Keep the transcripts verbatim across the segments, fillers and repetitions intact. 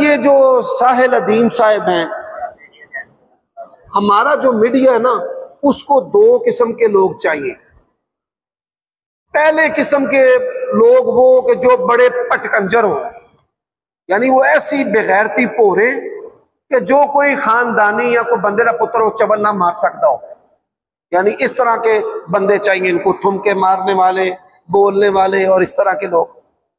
ये जो साहिल अदीम साहब हैं, हमारा जो मीडिया है ना, उसको दो किस्म के लोग चाहिए। पहले किस्म के लोग वो कि जो बड़े पटकंजर हो, यानी वो ऐसी बेगैरती पोरे कि जो कोई खानदानी या कोई बंदे का पुत्र हो चवल ना मार सकता हो, यानी इस तरह के बंदे चाहिए इनको, ठुमके मारने वाले, बोलने वाले और इस तरह के लोग।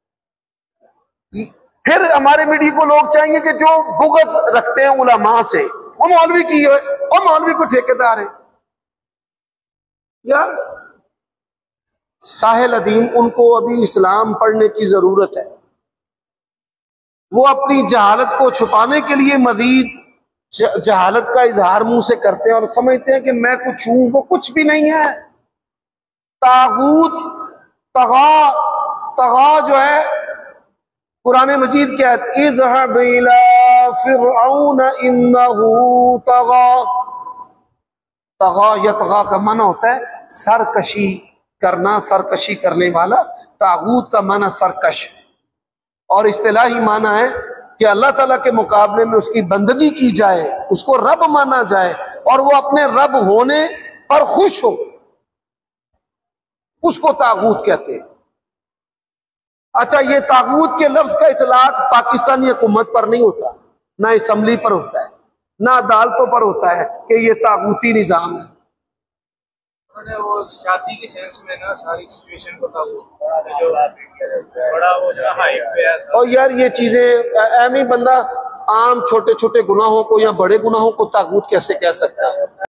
फिर हमारे मीडिया को लोग चाहिए कि जो बुग़्ज़ रखते हैं उलमा से, वो मौलवी की है और मौलवी को ठेकेदार है। यार साहिल अदीम, उनको अभी इस्लाम पढ़ने की जरूरत है। वो अपनी जहालत को छुपाने के लिए मजीद जहालत का इजहार मुंह से करते हैं और समझते हैं कि मैं कुछ हूं, वो कुछ भी नहीं है। तागूत, तगा, तगा जो है कुरान मजीद क्या है, इज़हब इला फिरऔन इन्नहु तगा। तगा यतगा का माना होता है सरकशी करना, सरकशी करने वाला। तागूत का माना सरकश, और इस्तिलाही माना है कि अल्लाह ताला के मुकाबले में उसकी बंदगी की जाए, उसको रब माना जाए और वो अपने रब होने पर खुश हो, उसको तागूत कहते हैं। अच्छा, ये तागूत के लफ्ज का इतलाक पाकिस्तानी हुकूमत पर नहीं होता, ना असम्बली पर होता है, ना अदालतों पर होता है कि ये तागूती निज़ाम है। वो शादी की सेंस में ना सारी सिचुएशन को जो बड़ा वो जो हाइप पे है। और यार ये चीजें एम ही बंदा आम छोटे छोटे गुनाहों को या बड़े गुनाहों को तागूत कैसे कह सकता है।